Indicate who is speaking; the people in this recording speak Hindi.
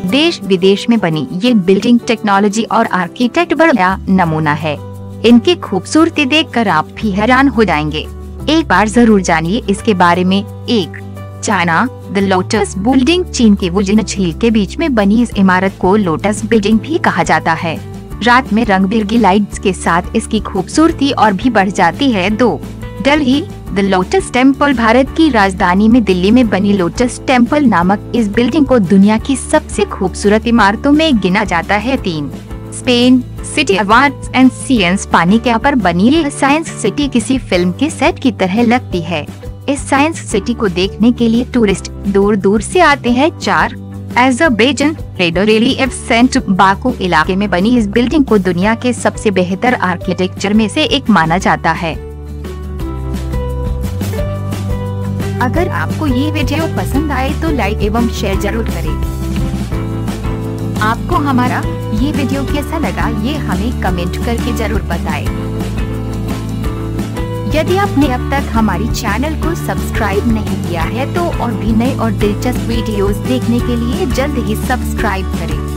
Speaker 1: देश विदेश में बनी ये बिल्डिंग टेक्नोलॉजी और आर्किटेक्ट बड़ा नमूना है। इनकी खूबसूरती देखकर आप भी हैरान हो जाएंगे। एक बार जरूर जानिए इसके बारे में। 1. China the lotus building. चीन के वुजिन झील के बीच में बनी इस इमारत को लोटस बिल्डिंग भी कहा जाता है। रात में रंग बिरंगी लाइट्स के साथ इसकी खूबसूरती और भी बढ़ जाती है। 2. Delhi the lotus temple. Bharat की राजधानी में दिल्ली में बनी लोटस टेम्पल नामक इस बिल्डिंग को दुनिया की सबसे खूबसूरत इमारतों में गिना जाता है। 3. Spain city of arts and science. पानी के ऊपर बनी यह साइंस सिटी किसी फिल्म के सेट की तरह लगती है। इस साइंस सिटी को देखने के लिए टूरिस्ट दूर दूर से आते हैं। 4. अज़रबैजान रेड रिलीफ सेंट बाकू इलाके में बनी इस बिल्डिंग को दुनिया के सबसे बेहतर आर्किटेक्चर में से एक माना जाता है। अगर आपको ये वीडियो पसंद आए तो लाइक एवं शेयर जरूर करें। आपको हमारा ये वीडियो कैसा लगा ये हमें कमेंट करके जरूर बताएं। यदि आपने अब तक हमारी चैनल को सब्सक्राइब नहीं किया है तो और भी नए और दिलचस्प वीडियोस देखने के लिए जल्द ही सब्सक्राइब करें।